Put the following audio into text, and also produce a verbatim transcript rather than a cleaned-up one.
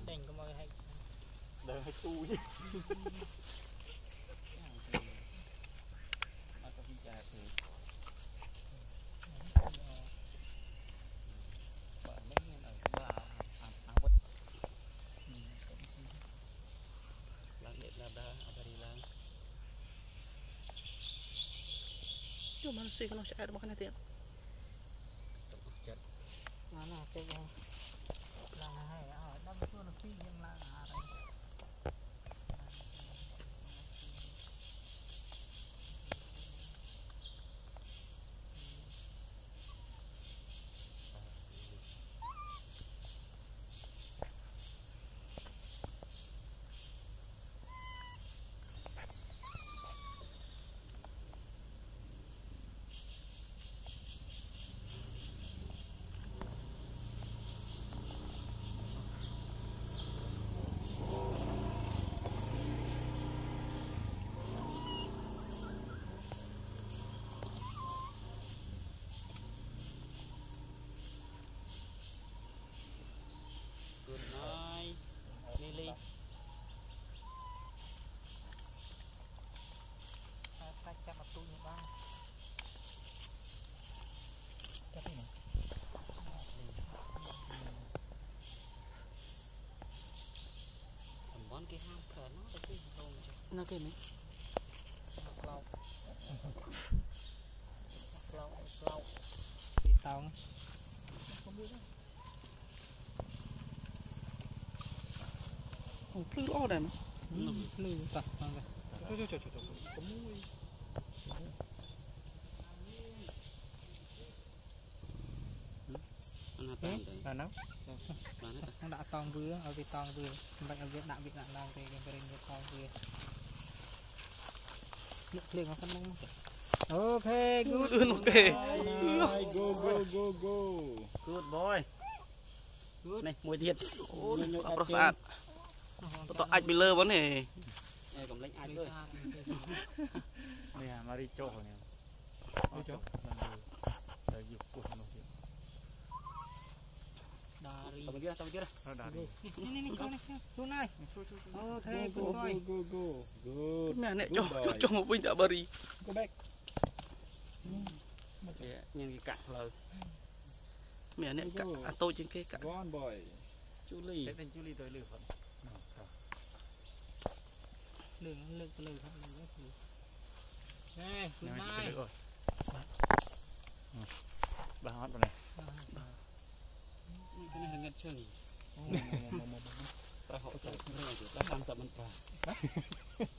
đành có mọi hay đời hay tu chứ Yo mana sih kalau saya ada makan nanti. mana cái là hay ở đâu có nó phi nhưng là cái hang thở nó có cái hồn chứ nó cái mấy lâu lâu lâu đi tàu không biết đó không plư lo đây mà plư tật cho cho cho cho có mũi là nó nó đã tòng vừa ở việt tòng vừa vậy ở việt nam việt nam đang cái cái bên việt tòng vừa nước liền nó phân mông ok good ok go go go go good boy good này mùi thiệt rất sạch tao anh bị lơ vấn đề cầm lấy anh thôi nè maricho nè maricho dari yuk kuh tao kia tao kia đây ini ini kau ni tu này ok go go go go go mẹ này cho cho một bình đã bari go back nhìn cái cạn lời mẹ này cạn tôi trên cái cạn one boy chú ly cái tên chú ly tôi lừa phận lừa lừa lừa lừa này thứ hai bà hót vào này cái này ngắt chưa nhỉ ta họ sẽ ta tham gia bên ta